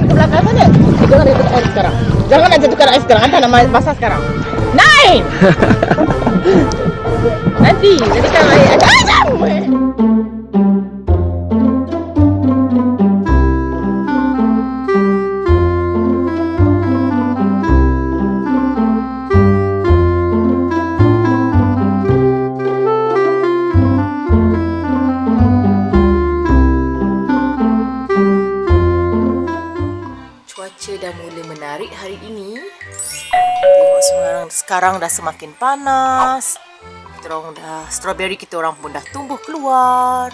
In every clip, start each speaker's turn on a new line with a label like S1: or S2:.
S1: ke belakang saja. Jangan jatuhkan air sekarang. Jangan jatuhkan air sekarang. Anda nak basah sekarang. Naik! Nanti kalau air ada ayam.
S2: Dah mula menarik hari ini. Tengok sekarang dah semakin panas. Kita orang dah strawberry kita orang pun dah tumbuh keluar.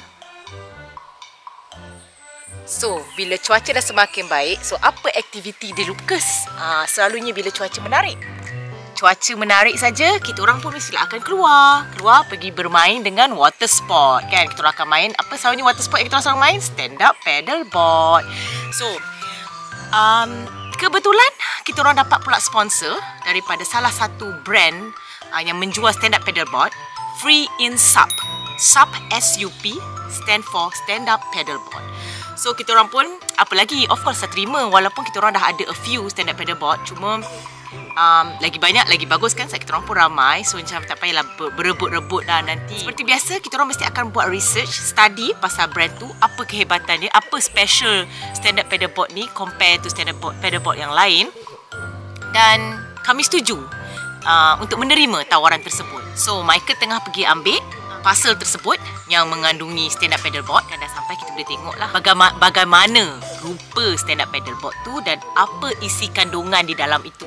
S2: So, bila cuaca dah semakin baik, so apa aktiviti di Lucas? Selalunya bila cuaca menarik. Cuaca menarik saja, kita orang pun mestilah akan keluar pergi bermain dengan water sport kan. Kita orang akan main apa selalunya water sport yang kita orang selalu main? Stand up paddle board. So, kebetulan kita orang dapat pula sponsor daripada salah satu brand yang menjual stand up paddleboard, Free in SUP. SUP SUP stand for stand up paddleboard. So kita orang pun apa lagi, of course saya terima walaupun kita orang dah ada a few stand up paddleboard, cuma lagi banyak lagi bagus kan, kita orang pun ramai, so macam tak payahlah berebut-rebut dah nanti. Seperti biasa kita orang mesti akan buat research, study pasal brand tu, apa kehebatan dia, apa special stand up paddleboard ni compare to stand up paddleboard yang lain. Dan kami setuju untuk menerima tawaran tersebut. So Michael tengah pergi ambil parcel tersebut yang mengandungi stand up paddleboard, dan dah sampai kita boleh tengoklah bagaimana rupa stand up paddleboard tu dan apa isi kandungan di dalam itu.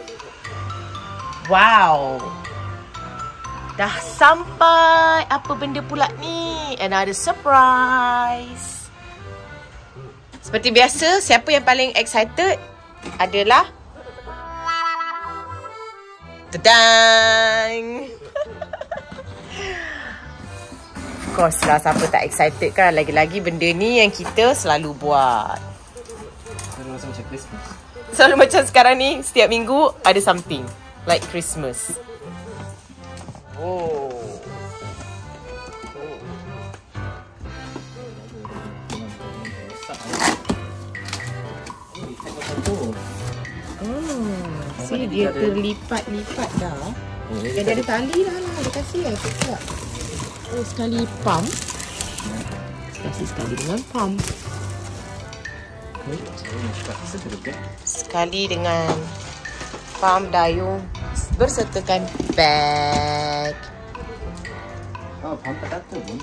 S2: Wow, dah sampai. Apa benda pula ni? Another surprise. Seperti biasa, siapa yang paling excited adalah Tadang. Of course lah, siapa tak excited kan. Lagi-lagi benda ni yang kita selalu buat.
S3: Selalu macam Christmas.
S2: Selalu macam sekarang ni, setiap minggu ada something like Christmas. Oh. See, dia terlipat-lipat dah. Dan dia ada tali dah lah. Dia kasih lah cakap. Oh, sekali pump. Kasih sekali dengan pump. Sekali dengan pump dayung bersertakan bag.
S3: Oh, pump kata pun.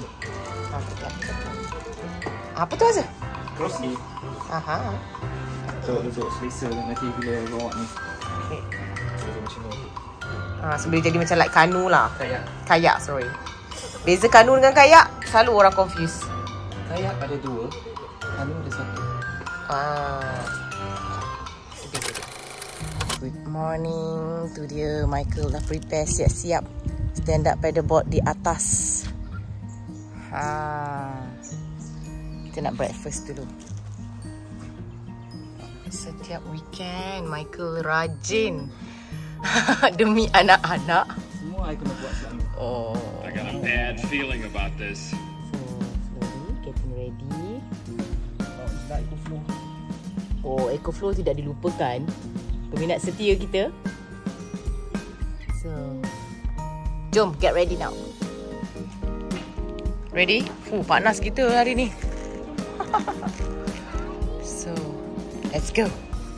S2: Apa tu Azhar?
S3: Crossy.
S2: Aha.
S3: So, untuk selesa nanti bila bawa ni.
S2: Okay.
S3: Macam ni.
S2: Sebelum jadi macam like kanu lah.
S3: Kayak.
S2: Sorry. Beza kanu dengan kayak, selalu orang confuse.
S3: Kayak ada dua, kanu ada satu.
S2: Good morning. Tu dia, Michael dah prepare siap-siap stand up paddleboard di atas. Kita nak breakfast dulu. Setiap weekend Michael rajin demi anak-anak.
S3: Semua I kena buat selama.
S2: Oh.
S4: I got a bad feeling about this.
S2: So, slowly getting ready.
S3: EcoFlow.
S2: Oh, EcoFlow tidak dilupakan. Peminat setia kita. So, jom get ready now. Ready? Panas kita hari ni. So, let's go.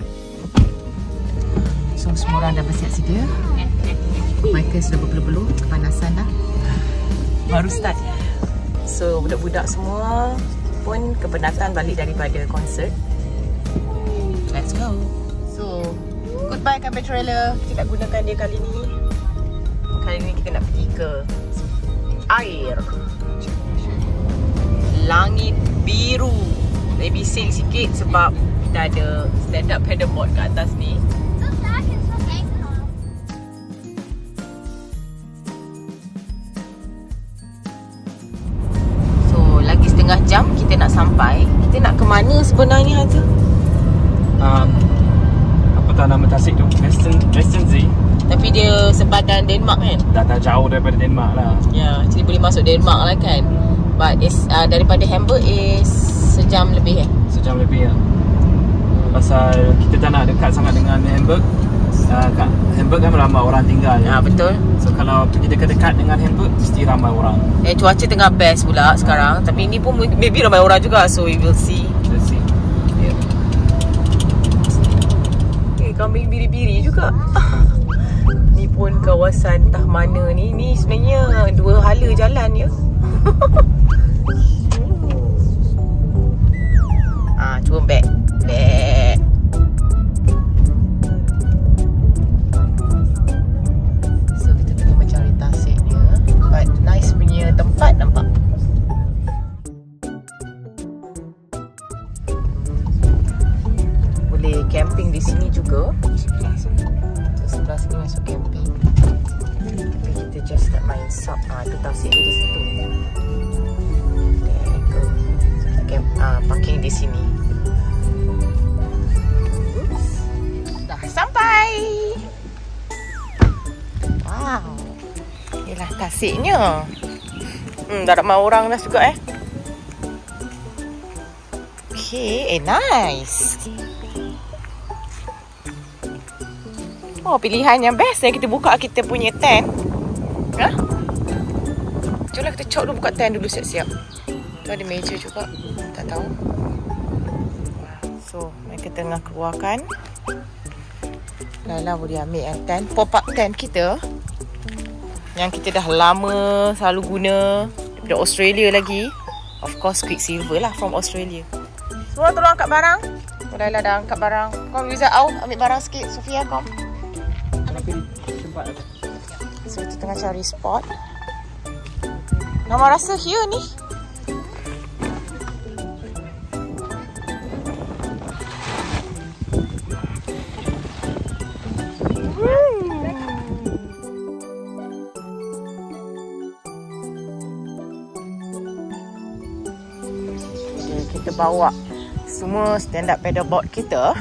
S2: So, semua orang dah bersiap sedia. Michael sudah berpeluh-peluh, kepanasan dah. Baru start. So, budak-budak semua pun kepenatan balik daripada konsert. Let's go. So, goodbye camping trailer. Kita tak gunakan dia kali ni. Kali ni kita nak pergi ke air. Langit biru. Saya bising sikit sebab kita ada stand up paddleboard kat atas ni. So, lagi setengah jam kita nak sampai. Kita nak ke mana sebenarnya tu?
S3: Apa tak nama tasik tu? Western Z.
S2: Tapi dia sepadan Denmark kan?
S3: Dah jauh daripada Denmark lah.
S2: Ya, jadi boleh masuk Denmark lah kan? But it's, daripada Hamburg is sejam lebih
S3: Sejam lebih lah. Pasal kita tak nak dekat sangat dengan Hamburg. Kat Hamburg kan ramai orang tinggal.
S2: Betul.
S3: So kalau pergi dekat-dekat dengan Hamburg mesti ramai orang.
S2: Cuaca tengah best pula sekarang. Tapi ini pun maybe ramai orang juga. So we will see.
S3: Let's see.
S2: Kambing biri-biri juga. Ni pun kawasan entah mana ni. Ni sebenarnya dua hala jalan ya. Cuba back. So kita tengah mencari tasiknya. But nice punya tempat nampak. Boleh camping di sini juga. Sebelah sini masuk camping. Tapi kita just nak main sub. Itu tasik dia di situ. There we go. So, kita parking di sini. Oops. Dah sampai. Wow. Inilah tasiknya. Dah ramai orang dah juga Okay, nice. Oh, pilihan yang best yang kita buka kita punya tent. Jomlah kita cok dulu buka tent dulu siap-siap. Tu ada meja juga. Tak tahu. So, mereka tengah keluarkan. Laila boleh ambil yang tent. Pop-up tent kita. Yang kita dah lama selalu guna. Daripada Australia lagi. Of course, Quicksilver lah from Australia. Semua tolong angkat barang. Laila dah angkat barang. Kom, Liza, ambil barang sikit. Sofia, kom. So kita tengah cari spot. Nama rasa here ni. Kita bawa semua stand up paddleboard kita.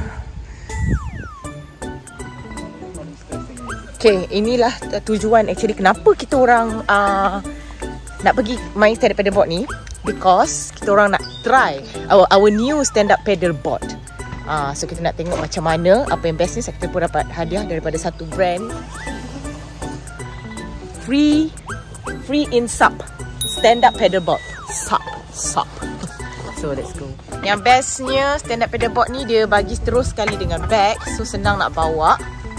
S2: Okay, inilah tujuan actually kenapa kita orang nak pergi main stand up paddleboard ni. Because kita orang nak try our new stand up paddleboard. So kita nak tengok macam mana. Apa yang bestnya, kita pun dapat hadiah daripada satu brand. Free in SUP stand up paddleboard. SUP. So let's go. Yang bestnya stand up paddleboard ni dia bagi terus sekali dengan bag. So senang nak bawa.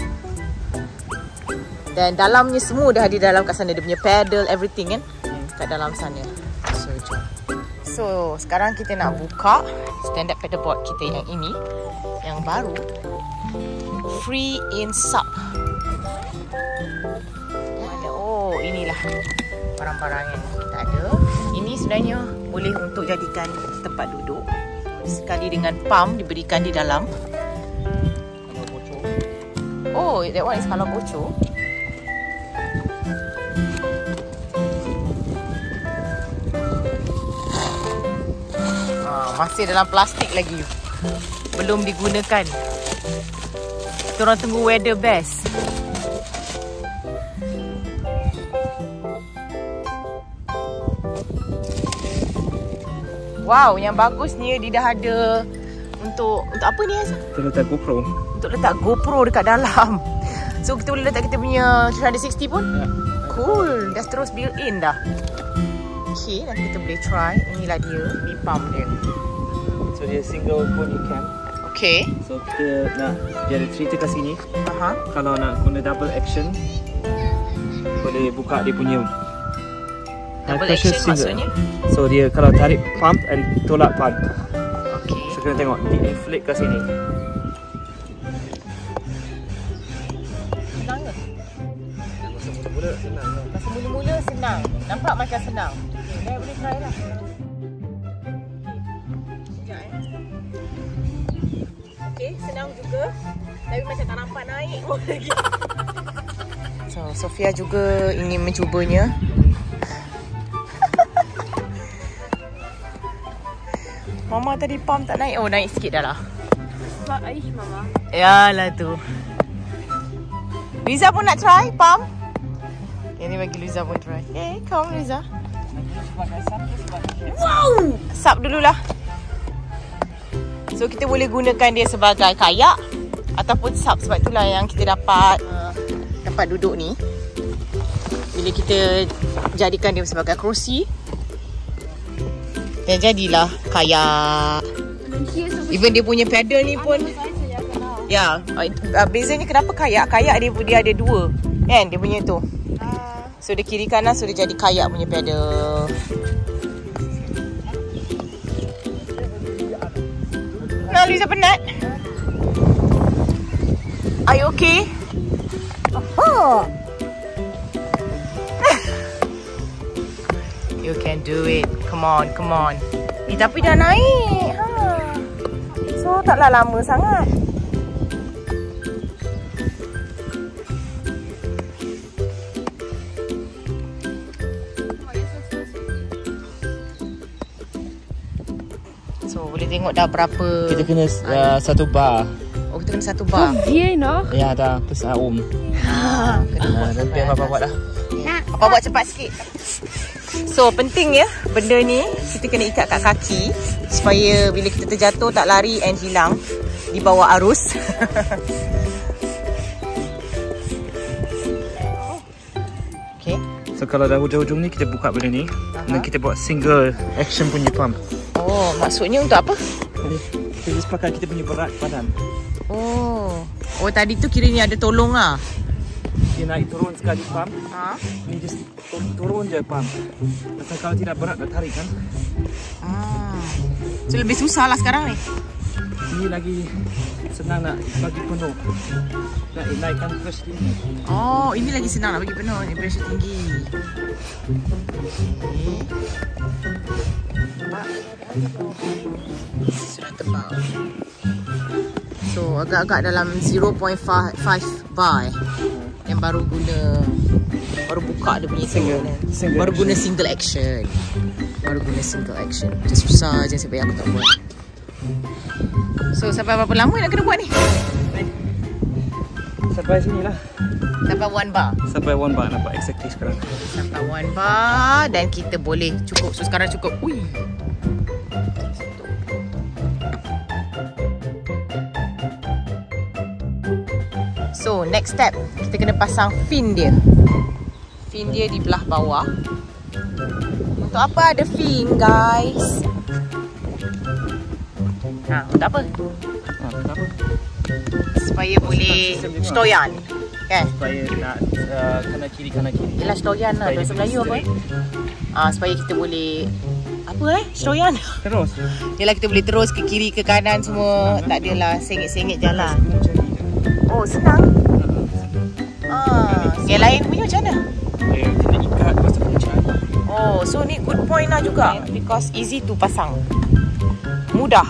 S2: Dan dalamnya semua dah ada dalam kat sana. Dia punya pedal, everything kan kat dalam sana. So jom. So sekarang kita nak buka stand up paddleboard kita yang ini, yang baru. Free in SUP. Mana? Oh, inilah barang-barang yang kita ada. Ini sebenarnya boleh untuk jadikan tempat duduk. Sekali dengan pump diberikan di dalam. Oh, that one is kalau bocor. Masih dalam plastik lagi. Belum digunakan. Kita orang tunggu weather best. Wow, yang bagusnya dia dah ada untuk apa ni Azhar?
S3: Kita letak GoPro.
S2: Untuk letak GoPro dekat dalam. So kita boleh letak kita punya 360 pun?
S3: Ya.
S2: Cool, dah terus built in dah. Okay, nanti kita boleh try. Inilah dia, di pump dia.
S3: So dia single pony cam.
S2: Okay.
S3: So kita nak, dia ada cerita kat sini. Kalau nak guna double action, boleh buka dia punya
S2: double action maksudnya?
S3: So dia kalau tarik pump and tolak pump.
S2: Okay.
S3: So kena tengok dia inflate kat sini.
S2: Senang ke?
S3: Masa mula-mula senang.
S2: Masa mula-mula senang. Nampak macam senang. Okay, dah boleh try lah. Okay, senang juga. Tapi macam tak nampak naik pun lagi. So, Sofia juga ingin mencubanya. Mama tadi pump tak naik. Oh, naik sikit dah lah.
S1: Sebab Aish Mama.
S2: Yalah tu. Liza pun nak try pump. Okay, ni bagi Liza pun try. Okay, come Liza. Wow! Sub dululah. So kita boleh gunakan dia sebagai kayak ataupun sub. Sebab itulah yang kita dapat duduk ni. Bila kita jadikan dia sebagai kerusi, dan jadilah kayak. Even dia punya pedal ni pun, ya, bezanya kenapa kayak? Kayak dia ada dua, kan? Dia punya tu. So dia kiri kanan, so dia jadi kayak punya pedal. Nah, Liza penat. Are you okay? Oh. You can do it. Come on, come on. Tapi dah naik. So taklah lama sangat. So boleh tengok dah berapa.
S3: Kita kena satu bar.
S2: Oh, kita kena satu bar.
S3: Ya, dah besar nanti apa buat dah.
S2: Apa buat cepat sikit. So penting ya, benda ni kita kena ikat kat kaki supaya bila kita terjatuh tak lari and hilang di bawah arus. Okay.
S3: So kalau dah hujung-hujung ni kita buka benda ni, dan kita buat single action punya pump.
S2: Oh, maksudnya untuk apa?
S3: Kita just pakai kita punya berat badan.
S2: Oh, tadi tu kiranya ada tolong lah.
S3: Dia naik turun sekali pump. Ni just turun je pump. Pasal kalau tidak berat nak tarik kan.
S2: So lebih susah lah sekarang ni.
S3: Ini lagi senang nak bagi penuh. Nak naikkan pressure tinggi.
S2: Oh, ini lagi senang nak bagi penuh. Ni pressure tinggi. Sudah tebal. So agak-agak dalam 0.5 bar yang baru buka dia punya baru guna single action. Macam susah je sampai aku tak buat. So sampai berapa lama nak kena buat ni?
S3: Sampai sini lah.
S2: Sampai 1 bar.
S3: Sampai 1 bar nampak exactly sekarang.
S2: Sampai 1 bar dan kita boleh cukup. So sekarang cukup. Ui. So next step, kita kena pasang fin dia. Fin dia di belah bawah. Untuk apa ada fin, guys? Untuk apa?
S3: Kenapa?
S2: Supaya boleh stoyan, kan?
S3: Supaya nak kanan kiri.
S2: Yelah stoyan lah, bahasa Melayu apa? Supaya kita boleh stoyan.
S3: Terus.
S2: Yelah kita boleh terus ke kiri ke kanan semua. Tak adalah sengit-sengit jalan. Oh, senang. Yang lain punya macam mana?
S3: Kena ikat pasal pencahayaan.
S2: Oh, so ni good point lah juga. Because easy to pasang. Mudah.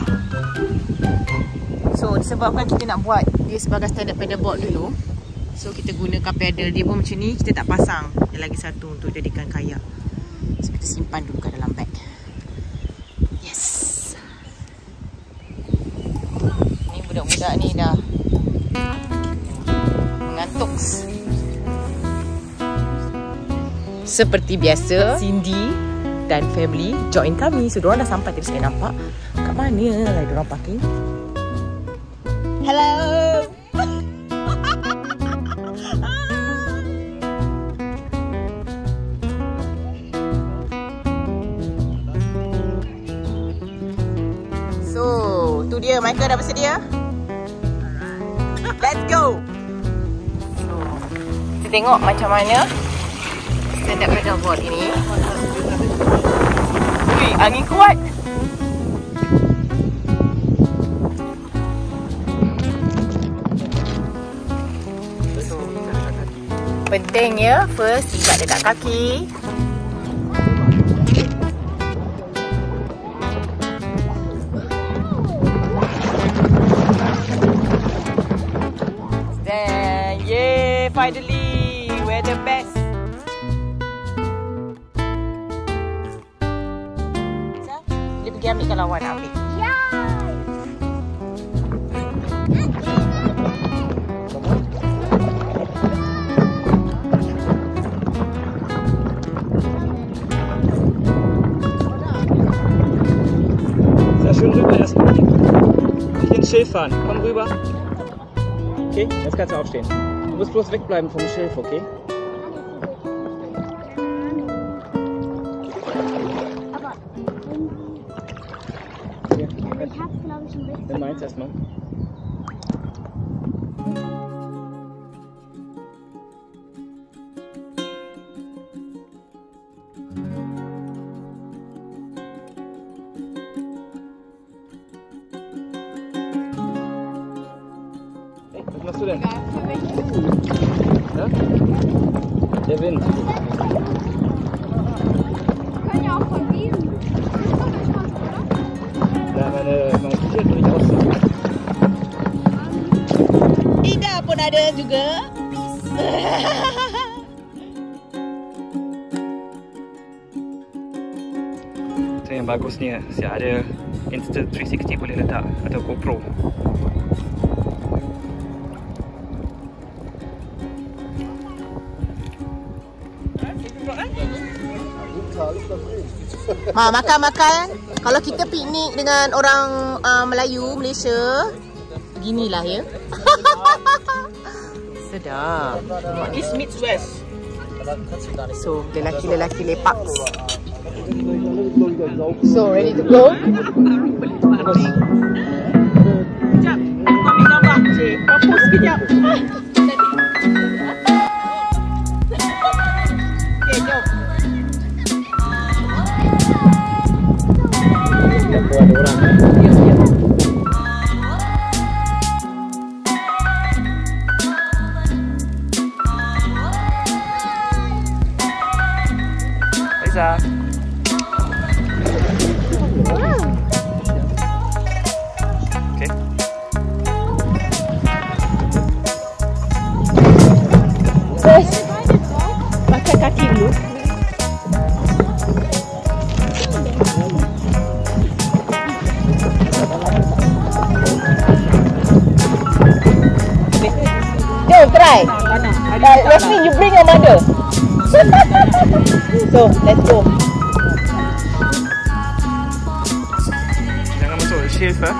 S2: So disebabkan kita nak buat dia sebagai standard pedalboard dulu, so kita gunakan pedal dia pun macam ni. Kita tak pasang. Ada lagi satu untuk jadikan kayak. So kita simpan dulu kat dalam bag. Yes. Ni budak-budak ni dah mengantuk. Seperti biasa, Cindy dan family join kami. So diorang dah sampai tadi saya nampak. Kat mana lah diorang parking? Hello. So, tu dia, Michael dah bersedia. Let's go. So, kita tengok macam mana stand-up pedalboard ini. Ui, angin kuat. Penting ya, first ikat dekat kaki. Then, yay, finally, we're the best. Dia pergi ambilkan lawan, ambil.
S3: Sehr schön rüber erstmal. Schilf fahren. Komm rüber. Okay, jetzt kannst du aufstehen. Du musst bloß wegbleiben vom Schilf, okay?
S5: Aber
S3: Hier,
S5: ich hab's, glaube ich, schon richtig.
S3: nimm meins erstmal. Hey, was machst du denn? Ja? Der Wind.
S5: Wir können ja auch von diesem. Das ist doch der Spaß, oder?
S3: Ja, mein T-Shirt will ich ausziehen.
S1: Ida pun ada juga.
S3: Itu yang bagusnya, saya ada Insta360 boleh letak atau GoPro.
S1: Makan-makan. Kalau kita piknik dengan orang Melayu, Malaysia, beginilah ya. Sedap. East meets West. So, lelaki-lelaki lepak. So, ready to go? Sekejap. Ambil gambar. Cik, propose sekejap. Okay, jom.
S3: Ada orang. Aiza. Okay.
S1: Terus pakai kaki dulu. Jom try. Yasmin, you bring your mother. So, let's go.
S3: Jangan masuk Shilf ah.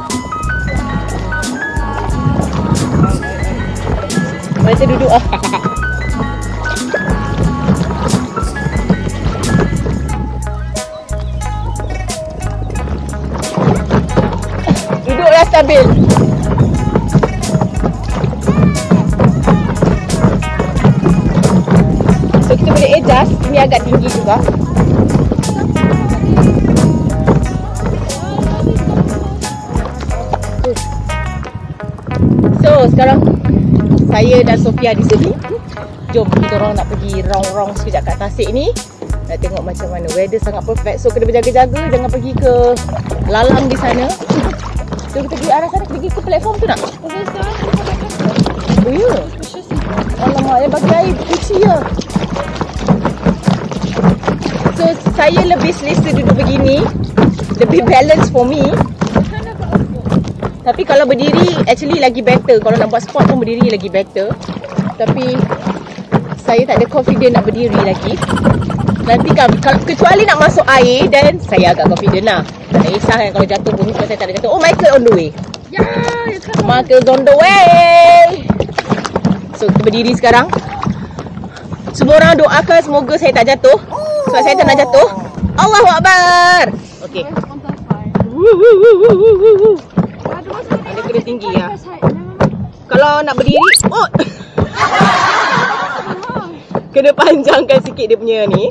S1: Mari duduk ah. Duduklah stabil. So kita boleh adjust. Ini agak tinggi juga. So sekarang saya dan Sofia di sini. Jom kita orang nak pergi round-round sekejap kat Tasik ni. Nak tengok macam mana. Weather sangat perfect. So kena berjaga-jaga. Jangan pergi ke lalang di sana. So kita pergi arah sana. Pergi ke platform tu nak? Oh ya? Alamak, dia bagi air kuci je. So saya lebih selesa duduk begini. Lebih balance for me. Tapi kalau berdiri actually lagi better. Kalau nak buat sport pun berdiri lagi better. Tapi saya tak ada confident nak berdiri lagi. Nanti kalau kecuali nak masuk air, then saya agak confident lah. Tak kisah kan kalau jatuh pun saya tak ada jatuh. Oh, Michael on the way. Michael's on the way. So kita berdiri sekarang. Semua orang doakan semoga saya tak jatuh. Sebab saya tak nak jatuh. Allahu Akbar. Okay. Ada kena tinggi ya. Kalau nak berdiri, oh. Kena panjangkan sikit dia punya ni.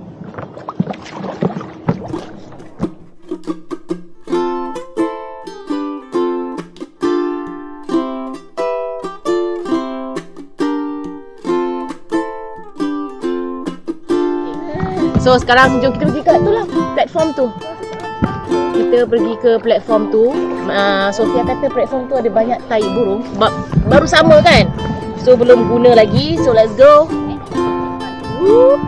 S1: So sekarang jom kita pergi kat tu lah, platform tu. Kita pergi ke platform tu. Sofia kata platform tu ada banyak tai burung. Baru sama kan? So belum guna lagi. So let's go. Woo.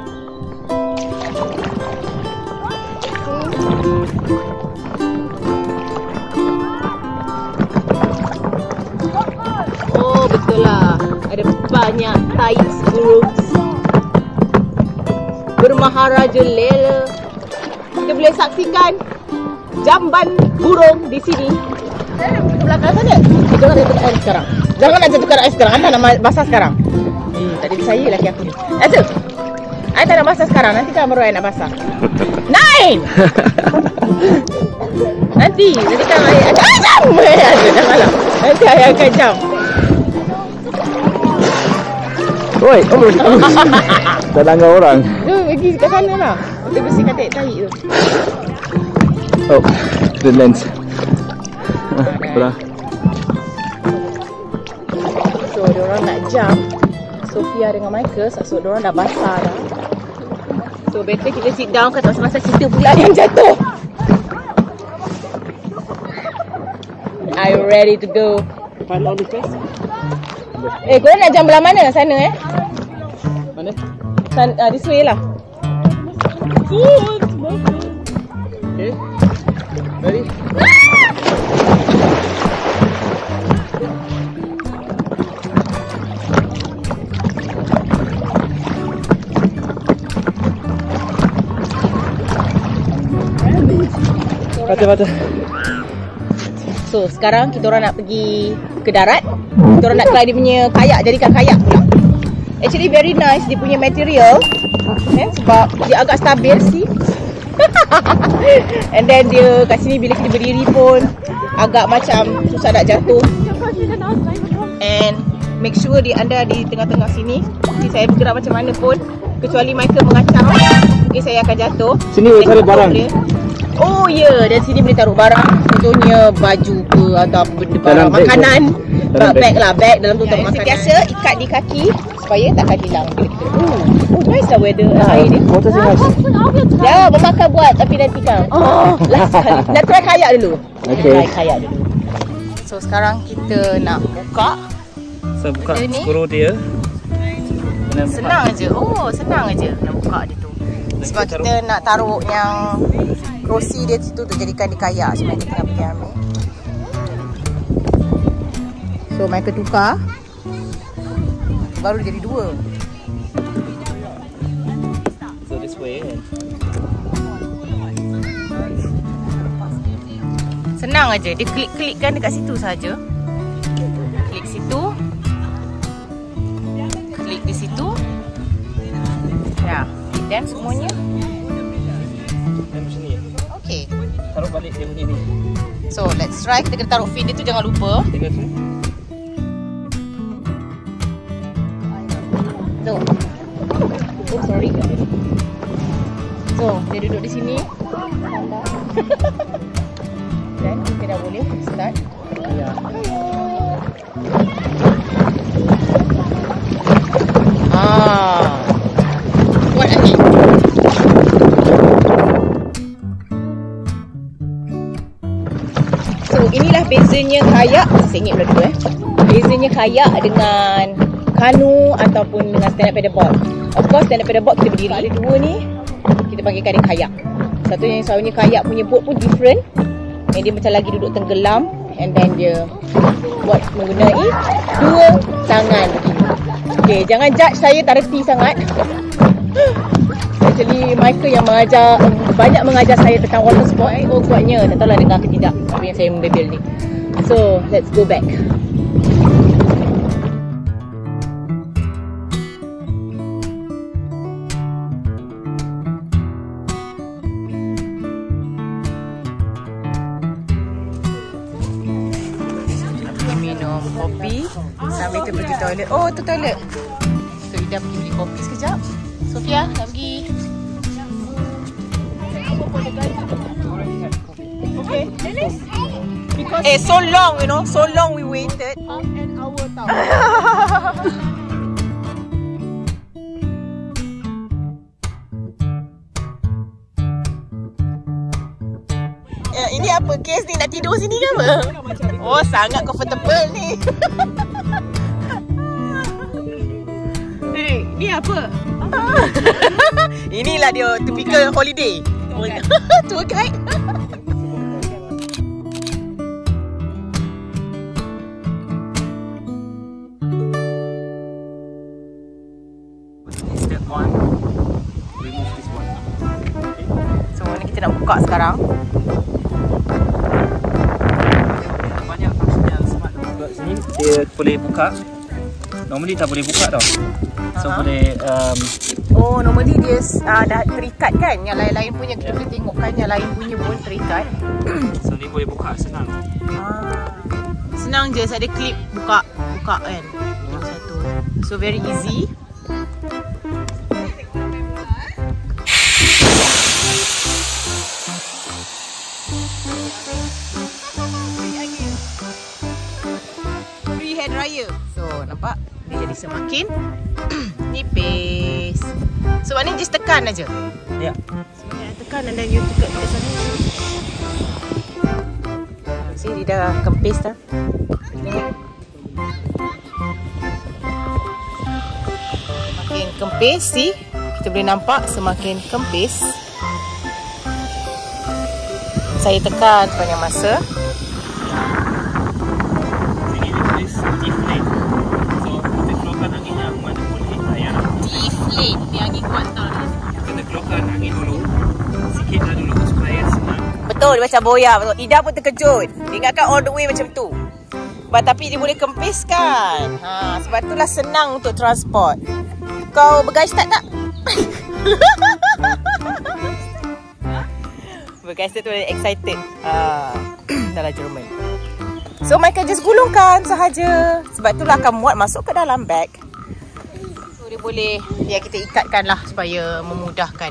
S1: Oh betul lah. Ada banyak tai burung. Bermaharaja lela. Kita boleh saksikan jamban burung di sini. belakang sana. Kita nak tukar air sekarang. Jangan nak tukar air sekarang. Anda nak basah sekarang. Tadi percaya laki aku ni. Azul. I tak nak basah sekarang. Nanti kan baru I nak basah. 9. Nanti kan I akan jam. Janganlah. Nanti I akan jam.
S3: Oi, dah langgar orang.
S1: Pergi kat sana lah. Kita bersihkan tarik tu.
S3: Oh, the lens. Belah.
S1: So, diorang nak jam Sofia dengan Michael. So, diorang dah basah dah. So, better kita sit down kan masa-masa kita pula yang jatuh. Are you ready to go?
S3: Find out the test.
S1: Korang nak jam belah mana? Sana
S3: Mana?
S1: This way lah.
S3: Okay. Ready? Patah.
S1: So, sekarang kita orang nak pergi ke darat. Kita orang nak try dia punya kayak, jadikan kayak pula. Actually very nice dia punya material. Sebab dia agak stabil sih. And then dia kat sini bila kita berdiri pun agak macam susah nak jatuh. And make sure anda di tengah-tengah sini. Jadi saya bergerak macam mana pun, kecuali Michael mengacau, mungkin saya akan jatuh.
S3: Sini boleh taruh barang.
S1: Oh ya, dan sini boleh taruh barang. Contohnya baju ke atau benda barang makanan. Bag lah, bag dalam tu taruh makanan. Biasa ikat di kaki supaya takkan hilang. Oh, nice lah weather hari ni.
S3: Water is nice.
S1: Ya, memakan buat tapi nanti kan. Last sekali. Nak try kayak dulu.
S3: Okay.
S1: Try kayak dulu. So sekarang kita nak buka.
S3: So buka
S1: Benda ni?
S3: skru dia.
S1: Senang aja. Oh, senang aja nak buka dia tu. Sebab kita nak taruh yang rosi dia situ tu jadikan di kayak supaya kita nak pergi ambil. So Michael tukar. Baru jadi 2.
S3: So this way.
S1: Senang aja. Dia klik-klikkan dekat situ saja. Klik situ. Klik di situ. Ya, dan semuanya.
S3: Macam ni.
S1: Okay.
S3: Taruh balik dia punya ni.
S1: So, let's try. Kita kena taruh fin dia tu, jangan lupa.
S3: Tengok tu.
S1: So. Oh, sorry. So, dia duduk di sini. Dan kita dah boleh start.
S3: Ya.
S1: Buat lagi. So, inilah bezanya kayak. Saya ingat dulu bezanya kayak dengan kanu ataupun dengan stand up paddleboard. Of course, stand up paddleboard kita berdiri. Ada 2 ni, kita panggilkan dia kayak. Satu yang selalunya kayak punya boat pun different. Yang dia macam lagi duduk tenggelam. And then dia buat mengenai 2 tangan begini. Okay, jangan judge saya tak reti sangat. Actually, Michael yang banyak mengajar saya tentang water sport. Oh, kuatnya. Tak tahulah dengar ke tidak apa yang saya membebel ni. So, let's go back. Minum kopi sambil kita pergi toilet. Oh, tu toilet. So, Ida pergi beli kopi sekejap. Sofia, nak pergi. Okay. So long, you know. So long we waited.
S5: An hour tau.
S1: Ini apa? Kes ni nak tidur sini ke apa? Oh, sangat comfortable ni. Ni apa? Inilah dia typical holiday. Tour guide.
S3: Step 1. Remove this one.
S1: So, ni kita nak buka sekarang.
S3: Banyak dia boleh buka. Normally tak boleh buka tau. So boleh
S1: Oh, normally dia dah terikat kan. Yang lain-lain punya kita boleh tengok kan, yang lain punya pun terikat.
S3: so ni boleh buka senang.
S1: Senang je, ada klip buka kan. Yang satu. So very easy. Free hair dryer. So nampak dia jadi semakin nipis. So maknanya just tekan aja.
S3: Ya.
S1: Sebenarnya tekan dan then you tekan kat sana. See, dia dah kempis dah. Tengok. Semakin kempis, see? Kita boleh nampak semakin kempis. Saya tekan sepanjang masa.
S3: Sini dia tulis deflate. So kita keluarkan angin yang mana boleh ayam.
S1: Deflate. Ni angin kuat tau.
S3: Kena keluarkan angin dulu. Sikit dah dulu supaya senang.
S1: Betul, dia macam boya. Betul. Ida pun terkejut. Dia ingatkan all the way macam tu. Tapi dia boleh kempiskan. Sebab itulah senang untuk transport. Kau bergais tak? Bergais tu excited. Dalam Jerman. So mereka just gulungkan sahaja. Sebab itulah akan muat masuk ke dalam beg. So dia boleh, ya kita ikatkan lah supaya memudahkan.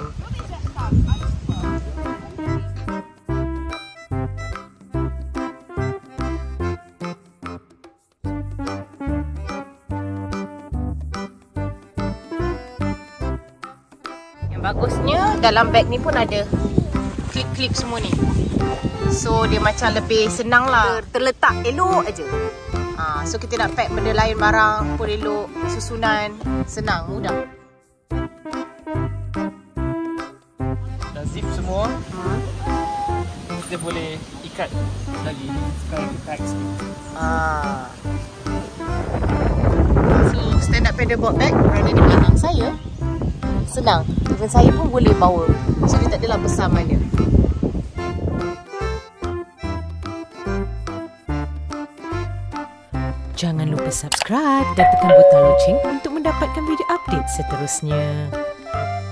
S1: Bagusnya dalam beg ni pun ada klip-klip semua ni. So dia macam lebih senang lah, terletak elok aja. So kita nak pack benda lain barang pun elok, susunan senang, mudah.
S3: Dah zip semua. Kita boleh ikat lagi sekarang kita pack sikit.
S1: So stand up pedalboard bag berada di belakang saya. Senang. Even saya pun boleh bawa. So dia tak adalah besar mana.
S2: Jangan lupa subscribe dan tekan butang loceng untuk mendapatkan video update seterusnya.